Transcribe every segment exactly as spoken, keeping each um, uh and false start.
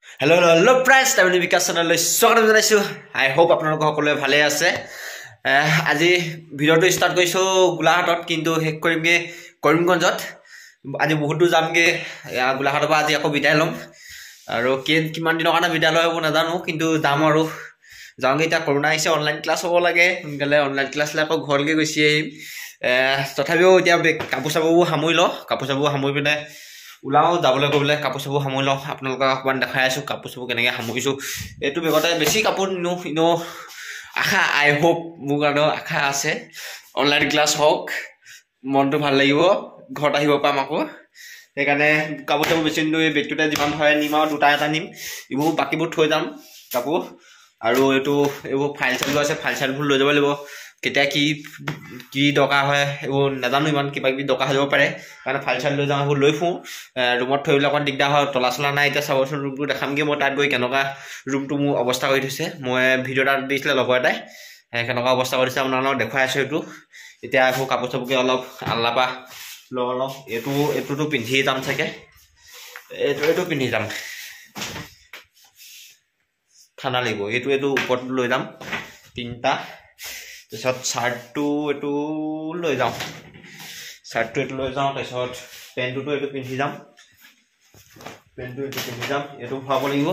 Hello, hello, hello, friends. I'm the Vikas channel. Welcome to the show. I hope আপোনালোক সকলোৱে ভালে আছে। আজি ভিডিওটো ষ্টাৰ্ট কৰিছো গোলাঘাটত কিন্তু হেক কৰিমগে কৰিমগঞ্জত। আজি বহুত দূৰ যামগে গোলাঘাটৰ পৰা আজি আকৌ বিদায় লম। আৰু কিমান দিনৰ কাৰণে বিদায় লয় হ'ব নাজানো কিন্তু যাম আৰু যাওঁগে। এতিয়া কৰোণা আহিছে, অনলাইন ক্লাছ হ'ব লাগে, সোনকালে অনলাইন ক্লাছ লৈ আকৌ ঘৰলৈকে গুচি আহিম। তথাপিও এতিয়া কাপোৰ চাপোৰবোৰ সামৰি লওঁ, কাপোৰ চাপোৰ সামৰি পিনে ওলাও যাবলৈ গ'লে কাপোৰ চাপোৰ সামৰি লওঁ। আপোনালোকক অকণমান দেখাই আছো কাপোৰ চাপোৰ কেনেকৈ সামৰিছো। এইটো বেগতে বেছি কাপোৰ নিনো ইনো আশা আই হোপ মোৰ কাৰণে আশা আছে অনলাইন ক্লাছ হওক, মনটো ভাল লাগিব, ঘৰত আহিব পাম আকৌ। সেইকাৰণে কাপোৰ চাপোৰ বেছি নিনো, এই বেগটোতে যিমান হয় নিম আৰু দুটা এটা নিম। এইবোৰ বাকীবোৰ থৈ যাম কাপোৰ। আৰু এইটো এইবোৰ ফাইল চাইলবোৰ আছে, ফাইল চাইলবোৰ লৈ যাব লাগিব। কেতিয়া কি কি দৰকাৰ হয় এইবোৰ নাজানো, ইমান কিবা কিবি দৰকাৰ হৈ যাব পাৰে কাৰণে ফাইল চাইল লৈ যাওঁ। সেইবোৰ লৈ ফুৰোঁ, ৰুমত থৈ অকণ দিগদাৰ হয়। তলা চলা নাই। এতিয়া চাবচোন ৰুমটো দেখামগৈ মই তাত গৈ কেনেকুৱা ৰুমটো মোৰ অৱস্থা কৰি থৈছে। মই ভিডিঅ' এটা দিছিলে লগৰ এটাই, কেনেকুৱা অৱস্থা কৰিছে আপোনালোকক দেখুৱাই আছোঁ। এইটো এতিয়া আকৌ কাপোৰ চাপোৰকে অলপ আল্লা পৰা লওঁ অলপ। এইটো এইটোতো পিন্ধিয়ে যাম চাগে, এইটো এইটো পিন্ধি যাম, ঠাণ্ডা লাগিব। এইটো এইটো ওপৰত লৈ যাম তিনিটা। তাৰপিছত চাৰ্টটো এইটো লৈ যাওঁ, চাৰ্টটো এইটো লৈ যাওঁ। তাৰপিছত পেণ্টটোতো এইটো পিন্ধি যাম, পেণ্টটো এইটো পিন্ধি যাম। এইটো ভৰাব লাগিব।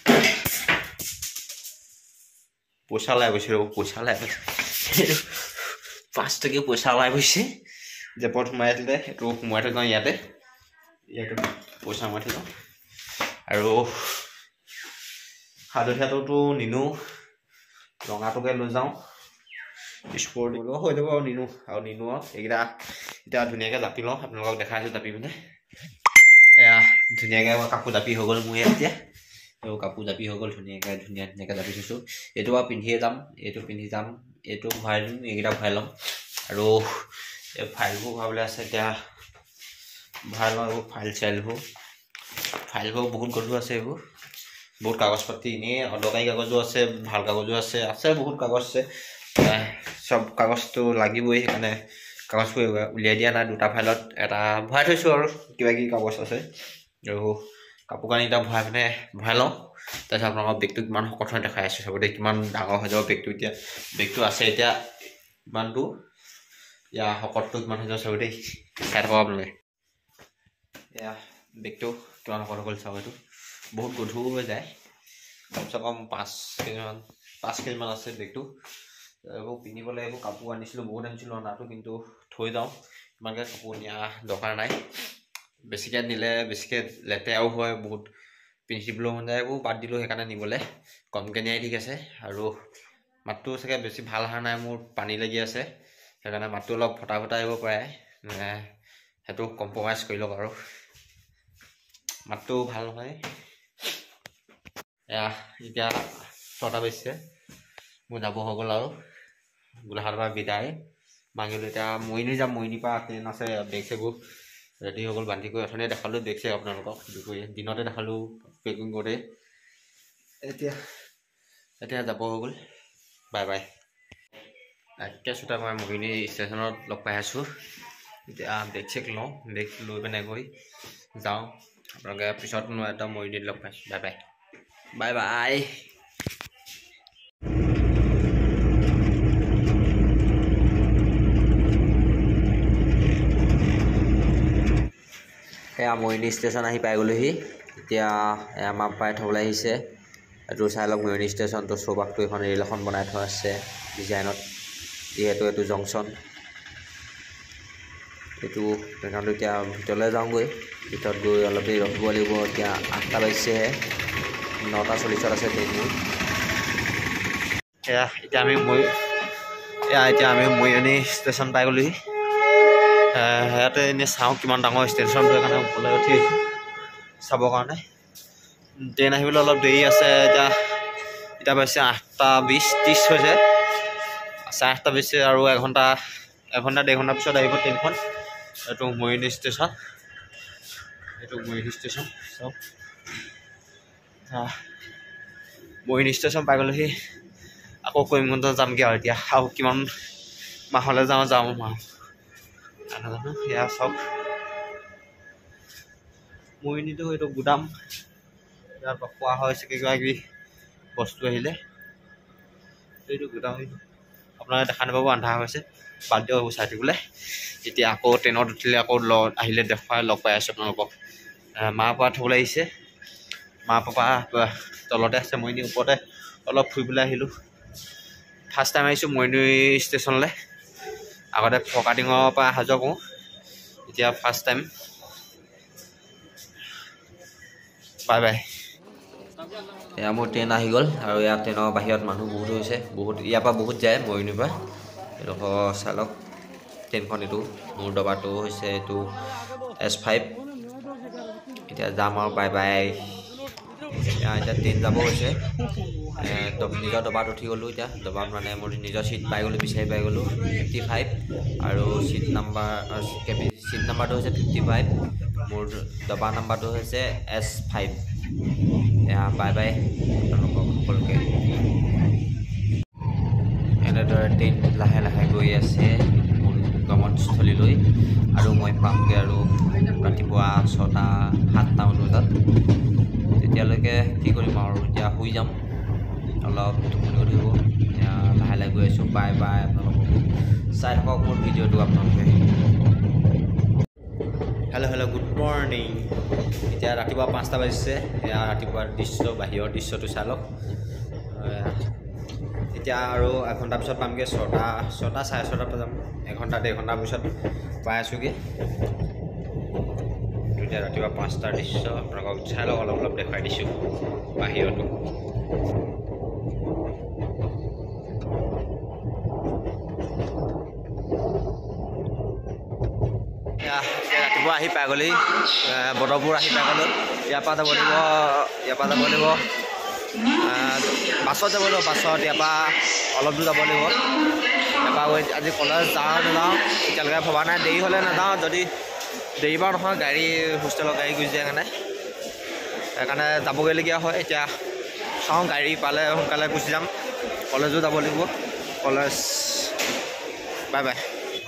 পইচা ওলাই গৈছে ৰ'ব, পইচা ওলাই গৈছে, পাঁচ টকীয়া পইচা ওলাই গৈছে। জেপত সোমাই আছিলে, সেইটো সোমাই থৈ যাওঁ ইয়াতে, ইয়াতে পইচা সোমাই থৈ যাওঁ। আৰু হালধীয়াটোতো নিনো, ৰঙাটোকে লৈ যাওঁ। স্পৰ্ট হৈ যাব আৰু নিনো আৰু নিনো আৰু এইকেইটা এতিয়া ধুনীয়াকৈ জাপি লওঁ। আপোনালোকক দেখাইছোঁ জাপি পিনে। এয়া ধুনীয়াকৈ কাপোৰ জাপি হৈ গ'ল মোৰ ইয়াত। এতিয়া এইবোৰ কাপোৰ জাপি হৈ গ'ল, ধুনীয়াকৈ ধুনীয়া ধুনীয়াকৈ জাপি থৈছোঁ। এইটো বাৰু পিন্ধিয়ে যাম, এইটো পিন্ধি যাম, এইটো ভৰাই দিম, এইকেইটা ভৰাই ল'ম। আৰু এই ফাইলবোৰ ভৰাবলৈ আছে, এতিয়া ভৰাই লওঁ। এইবোৰ ফাইল চাইলবোৰ ফাইলবোৰ বহুত গধুৰ আছে, এইবোৰ বহুত কাগজ পাতি এনেই অদৰকাৰী কাগজো আছে, ভাল কাগজো আছে আছে বহুত কাগজ আছে। চব কাগজটো লাগিবই, সেইকাৰণে কাগজবোৰ উলিয়াই দিয়া নাই। দুটা ফাইলত এটা ভৰাই থৈছোঁ আৰু কিবা কিবি কাগজ আছে। আৰু কাপোৰ কানি এটা ভৰাই পিনে ভৰাই লওঁ। তাৰপিছত আপোনালোকৰ বেগটো কিমান শকত হৈ দেখাই আছোঁ চাব দেই, কিমান ডাঙৰ হৈ যাব বেগটো। এতিয়া বেগটো আছে এতিয়া ইমানটো, ইয়াৰ শকতটো কিমান হৈ যাব চাব দেই, চাই থাকক আপোনালোকে। এয়া বেগটো কিমান শকত হৈ গ'ল চাব। এইটো বহুত গধুৰ হৈ যায়, কমচে কম পাঁচ কেজিমান পাঁচ কেজিমান আছে বেগটো। এইবোৰ পিন্ধিবলৈ এইবোৰ কাপোৰ আনিছিলোঁ, বহুত আনিছিলোঁ অনাটো, কিন্তু থৈ যাওঁ। ইমানকৈ কাপোৰ নিয়া দৰকাৰ নাই, বেছিকৈ নিলে বেছিকৈ লেতেৰাও হয়, বহুত পিন্ধিবলৈও মন যায়। এইবোৰ বাদ দিলোঁ সেইকাৰণে নিবলৈ কমকৈ নিয়াই ঠিক আছে। আৰু মাতটো চাগে বেছি ভাল অহা নাই, মোৰ পানী লাগি আছে, সেইকাৰণে মাতটো অলপ ফটা ফটা আহিব পাৰে। সেইটো কম্প্ৰমাইজ কৰি লওক আৰু মাতটো ভাল নহয়। এয়া এতিয়া ছটা বাজিছে, মোৰ যাব হৈ গ'ল আৰু গোলাঘাটৰ পৰা বিদায় মাগিলোঁ। এতিয়া মৰিনী যাম, মৰিনীৰ পৰা ট্ৰেইন আছে। বেগ চেগবোৰ ৰেডি হৈ গ'ল, বান্ধি কৰি অথনিয়ে দেখালোঁ বেগ চেগ আপোনালোকক, দুপৰীয়া দিনতে দেখালোঁ পেকিং কৰোঁতে। এতিয়া এতিয়া যাব হৈ গ'ল, বাই বাই। এতিয়া চোতা মই মৰিনী ষ্টেচনত লগ পাই আছোঁ। এতিয়া বেগ চেক লওঁ, বেগ লৈ পিনে গৈ যাওঁ। আপোনালোকে পিছত মই একদম মৰিনীত লগ পাইছোঁ। Bye bye bye bye. এয়া মৰিনী ষ্টেচন আহি পাই গ'লোহি। এতিয়া আমাৰ পাই থ'বলৈ আহিছে। এইটো চাই লওক মৰিনী ষ্টেচনটো, চৌপাশটো এখন ৰেল এখন বনাই থোৱা আছে ডিজাইনত, যিহেতু এইটো জংচন। এইটো সেইকাৰণে এতিয়া ভিতৰলৈ যাওঁগৈ, ভিতৰত গৈ অলপ দেৰি ৰখিব লাগিব। এতিয়া আঠটা বাজিছেহে, নটা চল্লিছত আছে ট্ৰেইনবোৰ। এয়া এতিয়া আমি মই এয়া এতিয়া আমি মৰিয়নি ষ্টেচন পাই গ'লোহি। ইয়াতে এনেই চাওঁ কিমান ডাঙৰ ষ্টেচনটো, সেইকাৰণে ওপৰলৈ উঠি আহিছোঁ চাবৰ কাৰণে। ট্ৰেইন আহিবলৈ অলপ দেৰি আছে। এতিয়া এতিয়া বাজিছে আঠটা বিছ ত্ৰিছ হৈছে, চাৰে আঠটা বাজিছে আৰু এঘণ্টা এঘণ্টা ডেৰ ঘণ্টাৰ পিছত আহিব ট্ৰেইনখন। এইটো মৰিয়নি ষ্টেচন, এইটো মৰিয়নি ষ্টেচন চাওক। মৰিয়নি ষ্টেচন পাই গ'লোহি। আকৌ কৰিমগঞ্জ যামগৈ আৰু এতিয়া, আৰু কিমান মাহলৈ যাওঁ যাওঁ মাহ নাজানো। সেয়া চাওক মৰিয়নিটো এইটো গুদাম, ইয়াৰ পৰা খোৱা হৈছে কিবা কিবি বস্তু আহিলে এইটো গোটাম আপোনালোকে দেখা নাপাব আন্ধাৰ হৈছে বাদ দিয়ক চাই থাকিবলৈ এতিয়া আকৌ ট্ৰেইনত উঠিলে আকৌ লগ আহিলে দেখুৱাই লগ পাই আছোঁ আপোনালোকক মা পাপা থ'বলৈ আহিছে মা পাপা তলতে আছে মইনি ওপৰতে অলপ ফুৰিবলৈ আহিলোঁ ফাৰ্ষ্ট টাইম আহিছোঁ মইনি ষ্টেচনলৈ আগতে ফৰকাটিঙৰ পৰা অহা যোৱা কৰোঁ এতিয়া ফাৰ্ষ্ট টাইম বাই বাই এয়া মোৰ ট্ৰেইন আহি গ'ল আৰু ইয়াত ট্ৰেইনৰ বাহিৰত মানুহ বহুত হৈছে বহুত ইয়াৰ পৰা বহুত যায় মৰিনুৰ পৰা এইডোখৰ চাই লওক ট্ৰেইনখন এইটো মোৰ ডবাটো হৈছে এইটো এছ ফাইভ এতিয়া যাম আৰু বাই বাই এতিয়া ট্ৰেইন যাব হৈছে নিজৰ ডবাত উঠি গ'লোঁ এতিয়া ডবাত মানে মোৰ নিজৰ চিট পাই গ'লোঁ বিচাৰি পাই গ'লোঁ ফিফটি ফাইভ আৰু চিট নাম্বাৰ কেবি চিট নাম্বাৰটো হৈছে ফিফটি ফাইভ মোৰ ডবা নাম্বাৰটো হৈছে এছ ফাইভ এয়া বাই বাই আপোনালোকক সকলোকে এনেদৰে ট্ৰেইন লাহে লাহে গৈ আছে মোৰ গমনস্থলীলৈ আৰু মই পামগৈ আৰু ৰাতিপুৱা ছটা সাতটামান বজাত তেতিয়ালৈকে কি কৰিম আৰু এতিয়া শুই যাম অলপ টোপনি উঠিব এতিয়া লাহে লাহে গৈ আছোঁ বাই বাই আপোনালোককো চাই থাকক মোৰ ভিডিঅ'টো আপোনালোকে হেল্ল' হেল্ল' গুড মৰ্ণিং এতিয়া ৰাতিপুৱা পাঁচটা বাজিছে এয়া ৰাতিপুৱাৰ দৃশ্য বাহিৰৰ দৃশ্যটো চাই লওক এতিয়া আৰু এঘণ্টাৰ পিছত পামগৈ ছটা ছটা চাৰে ছটাত যাম এঘণ্টা ডেৰ ঘণ্টাৰ পিছত পাই আছোঁগৈ এতিয়া ৰাতিপুৱা পাঁচটাৰ দৃশ্য আপোনালোকক চাই লওক অলপ অলপ দেখুৱাই দিছোঁ বাহিৰতো ৰাতিপুৱা আহি পাই গ'লেই বতৰপুৰ আহি পাই গ'লোঁ ইয়াৰ পৰা যাব লাগিব ইয়াৰ পৰা যাব লাগিব বাছত যাব লাগিব বাছত ইয়াৰ পৰা অলপ দূৰ যাব লাগিব এবাৰ গৈ আজি কলেজ যাওঁ নাযাওঁ এতিয়ালৈকে ভবা নাই দেৰি হ'লে নাযাওঁ যদি দেৰি বাৰু নহয় গাড়ী হোষ্টেলৰ গাড়ী গুচি যায় কাৰণে সেইকাৰণে যাবগৈলগীয়া হয় এতিয়া চাওঁ গাড়ী পালে সোনকালে গুচি যাম কলেজো যাব লাগিব কলেজ বাই বাই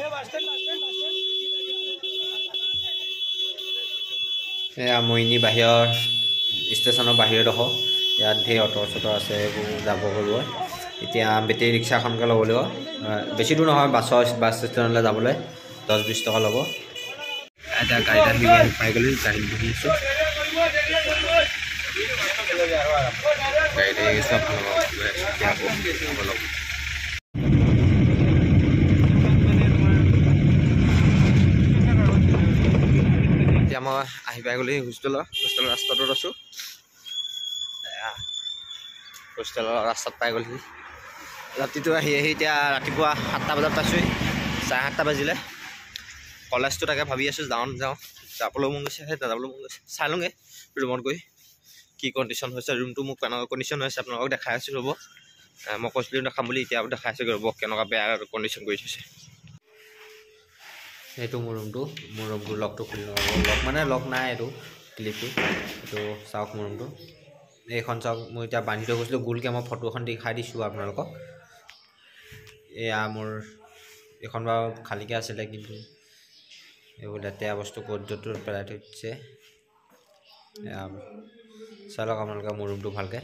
এয়া মৰিনি বাহিৰৰ ষ্টেচনৰ বাহিৰডোখৰ ইয়াত ধেৰ অটো চটো আছে এইবোৰ যাব গ'লো এতিয়া বেটেৰী ৰিক্সাখনকৈ ল'ব লাগিব বেছি দূৰ নহয় বাছৰ বাছ ষ্টেচনলৈ যাবলৈ দহ বিছ টকা ল'ব এতিয়া গাড়ীত আহি পাই গ'লোঁ গাড়ীত বহি আছোঁ গাড়ীত আহি চব অলপ এতিয়া মই আহি পাই গ'লোঁ হোষ্টেলৰ হোষ্টেলৰ ৰাস্তাটোত আছোঁ হোষ্টেলৰ ৰাস্তাত পাই গ'লহি ৰাতিটো আহি আহি এতিয়া ৰাতিপুৱা সাতটা বজাত পাইছোঁহি চাৰে সাতটা বাজিলে কলেজটো তাকে ভাবি আছোঁ যাওঁ নাযাওঁ যাবলৈ মন গৈছে সেই নাযাবলৈ মন গৈছে চাই লওঁগৈ ৰুমত গৈ কি কণ্ডিশ্যন হৈছে ৰুমটো মোক কেনেকুৱা কণ্ডিশ্যন হৈছে আপোনালোকক দেখাই আছোঁ ৰ'ব মই কৈছিলোঁ দেখাম বুলি এতিয়া দেখাই আছোঁ ৰ'ব কেনেকুৱা বেয়া কণ্ডিশ্যন কৰি থৈছে এইটো মোৰ ৰুমটো মোৰ ৰুমটো লকটো খুলি ল'ব লক মানে লক নাই এইটো ক্লিপটো এইটো চাওক মোৰ ৰুমটো এইখন চাওক মই এতিয়া বান্ধি থৈ গৈছিলোঁ গোলকৈ মই ফটো এখন দেখাই দিছোঁ আপোনালোকক এয়া মোৰ এইখন বাৰু খালীকৈ আছিলে কিন্তু এইবোৰ লেতেৰা বস্তু ক'ত য'ত পেলাই থৈছে এয়া চাই লওক আপোনালোকে মোৰ ৰুমটো ভালকৈ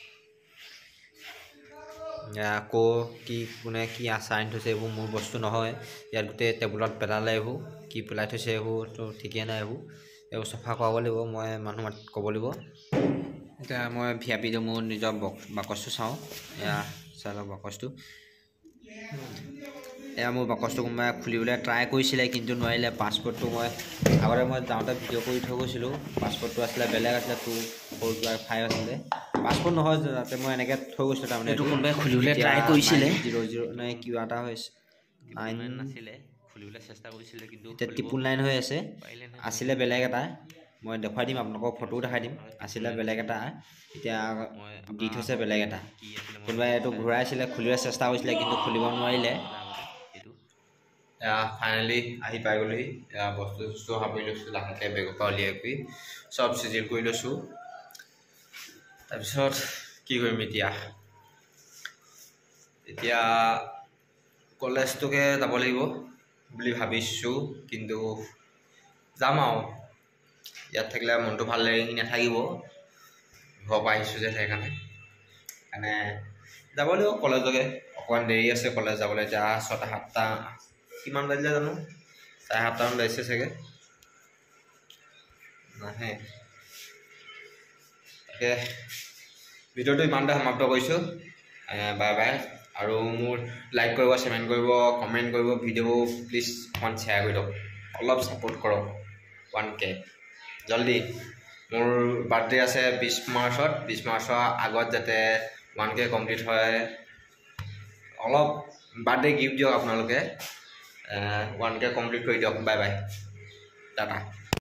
আকৌ কি কোনে কি আচাইন থৈছে এইবোৰ মোৰ বস্তু নহয় ইয়াত গোটেই টেবুলত পেলালে এইবোৰ কি পেলাই থৈছে এইবোৰতো ঠিকেই নাই এইবোৰ এইবোৰ চাফা কৰাব লাগিব মই মানুহ মাত ক'ব লাগিব এতিয়া মই ভি আই পি দিওঁ মোৰ নিজৰ বাকচটো চাওঁ এয়া চাই লওক বাকচটো এয়া মোৰ বাকচটো কোনোবাই খুলিবলৈ ট্ৰাই কৰিছিলে কিন্তু নোৱাৰিলে পাছপৰ্টটো মই আগতে মই যাওঁতে ভিডিঅ' কৰি থৈ গৈছিলোঁ পাছপৰ্টটো আছিলে বেলেগ আছিলে টু ফ'ৰ ফাইভ আছিলে পাছপৰ্ট নহয় যাতে মই এনেকৈ থৈ গৈছিলোঁ তাৰমানে এইটো কোনোবাই খুলিবলৈ ট্ৰাই কৰিছিলে জিৰ' জিৰ' নাই কিবা এটা হৈছে নাইন নাছিলে খুলিবলৈ চেষ্টা কৰিছিলে কিন্তু এতিয়া ট্ৰিপুল নাইন হৈ আছে আছিলে বেলেগ এটা মই দেখুৱাই দিম আপোনালোকক ফটোও দেখাই দিম আছিলে বেলেগ এটা এতিয়া দি থৈছে বেলেগ এটা কোনোবাই এইটো ঘূৰাইছিলে খুলিবলৈ চেষ্টা কৰিছিলে কিন্তু খুলিব নোৱাৰিলে এয়া ফাইনেলি আহি পাই গ'লোহি এয়া বস্তু চস্তু সামৰি লৈছোঁ লাহেকৈ বেগৰ পৰা উলিয়াই কৰি চব চিজিল কৰি লৈছোঁ তাৰপিছত কি কৰিম এতিয়া এতিয়া কলেজটোকে যাব লাগিব বুলি ভাবিছোঁ কিন্তু যাম আৰু ইয়াত থাকিলে মনটো ভাল লাগি নাথাকিব ঘৰৰ পৰা আহিছোঁ যে সেইকাৰণে মানে যাব লাগিব কলেজলৈকে অকণমান দেৰি আছে কলেজ যাবলৈ এতিয়া ছটা সাতটা কিমান বাজিলে জানো চাৰে সাতটামান বাজিছে চাগে নাহে তাকে ভিডিঅ'টো ইমানতে সমাপ্ত কৰিছোঁ বাই বাই আৰু মোৰ লাইক কৰিব কমেণ্ট কৰিব কমেণ্ট কৰিব ভিডিঅ' প্লিজ অকণমান শ্বেয়াৰ কৰি দিয়ক অলপ ছাপোৰ্ট কৰক ওৱান কে জল্দি মোৰ বাৰ্থডে আছে বিছ মাৰ্চত বিছ মাৰ্চৰ আগত যাতে ওৱান কে কমপ্লিট হয় অলপ বাৰ্থডে গিফ্ট দিয়ক আপোনালোকে ওৱান কে কমপ্লিট কৰি দিয়ক বাই বাই টাটা